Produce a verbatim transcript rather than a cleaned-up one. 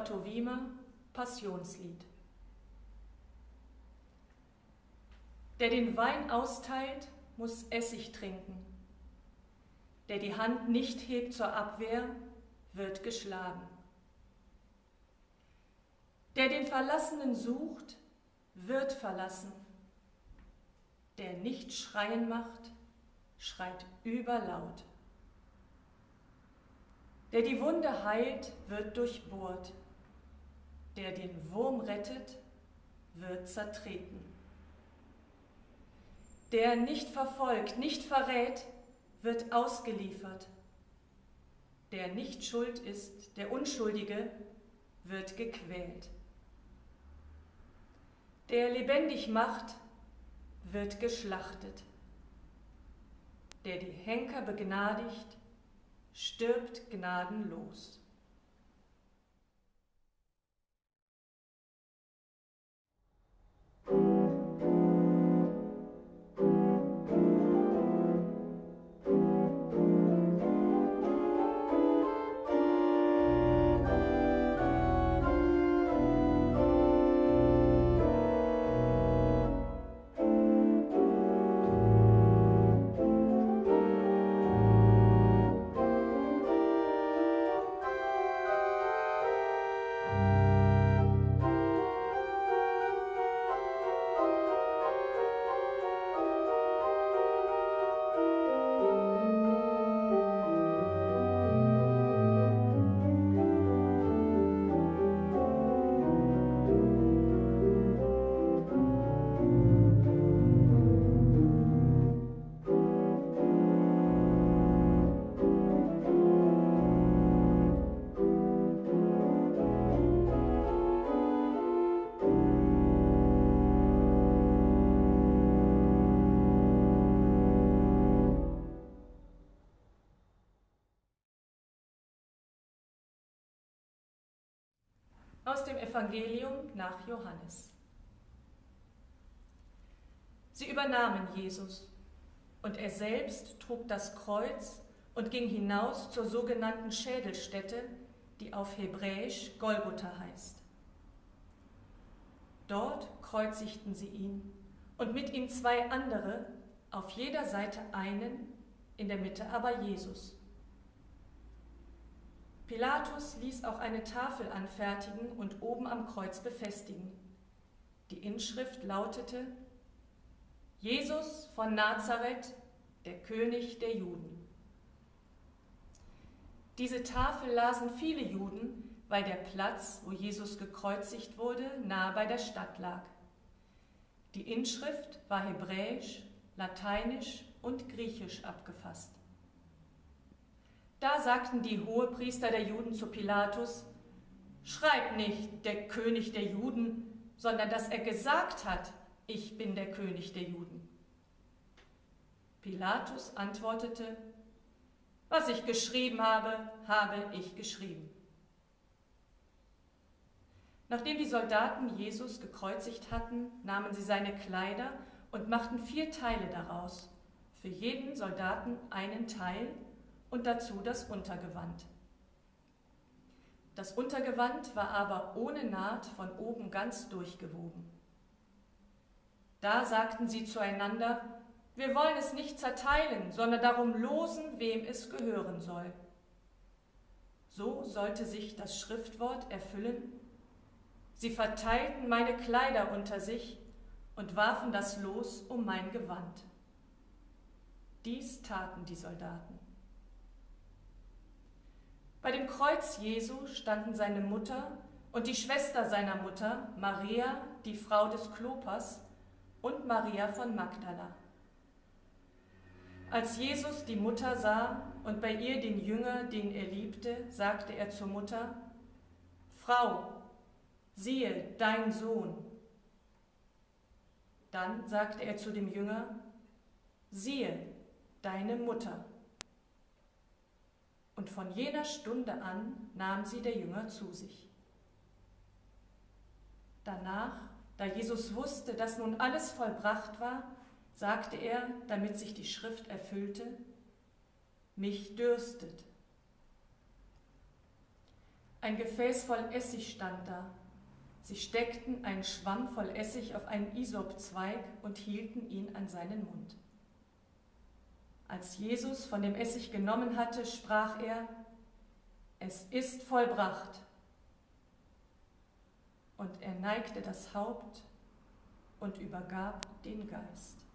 Otto Wiemer, Passionslied. Der den Wein austeilt, muss Essig trinken. Der die Hand nicht hebt zur Abwehr, wird geschlagen. Der den Verlassenen sucht, wird verlassen. Der nicht schreien macht, schreit überlaut. Der die Wunde heilt, wird durchbohrt. Der den Wurm rettet, wird zertreten. Der nicht verfolgt, nicht verrät, wird ausgeliefert. Der nicht schuld ist, der Unschuldige, wird gequält. Der lebendig macht, wird geschlachtet. Der die Henker begnadigt, stirbt gnadenlos. Aus dem Evangelium nach Johannes. Sie übernahmen Jesus, und er selbst trug das Kreuz und ging hinaus zur sogenannten Schädelstätte, die auf Hebräisch Golgotha heißt. Dort kreuzigten sie ihn und mit ihm zwei andere, auf jeder Seite einen, in der Mitte aber Jesus. Pilatus ließ auch eine Tafel anfertigen und oben am Kreuz befestigen. Die Inschrift lautete: Jesus von Nazareth, der König der Juden. Diese Tafel lasen viele Juden, weil der Platz, wo Jesus gekreuzigt wurde, nahe bei der Stadt lag. Die Inschrift war hebräisch, lateinisch und griechisch abgefasst. Da sagten die Hohepriester der Juden zu Pilatus: Schreib nicht, der König der Juden, sondern dass er gesagt hat, ich bin der König der Juden. Pilatus antwortete: Was ich geschrieben habe, habe ich geschrieben. Nachdem die Soldaten Jesus gekreuzigt hatten, nahmen sie seine Kleider und machten vier Teile daraus, für jeden Soldaten einen Teil, und dazu das Untergewand. Das Untergewand war aber ohne Naht von oben ganz durchgewoben. Da sagten sie zueinander: Wir wollen es nicht zerteilen, sondern darum losen, wem es gehören soll. So sollte sich das Schriftwort erfüllen: Sie verteilten meine Kleider unter sich und warfen das Los um mein Gewand. Dies taten die Soldaten. Bei dem Kreuz Jesu standen seine Mutter und die Schwester seiner Mutter, Maria, die Frau des Klopas, und Maria von Magdala. Als Jesus die Mutter sah und bei ihr den Jünger, den er liebte, sagte er zur Mutter: Frau, siehe dein Sohn. Dann sagte er zu dem Jünger: Siehe deine Mutter. Und von jener Stunde an nahm sie der Jünger zu sich. Danach, da Jesus wusste, dass nun alles vollbracht war, sagte er, damit sich die Schrift erfüllte: Mich dürstet. Ein Gefäß voll Essig stand da. Sie steckten einen Schwamm voll Essig auf einen Isopzweig und hielten ihn an seinen Mund. Als Jesus von dem Essig genommen hatte, sprach er: Es ist vollbracht. Und er neigte das Haupt und übergab den Geist.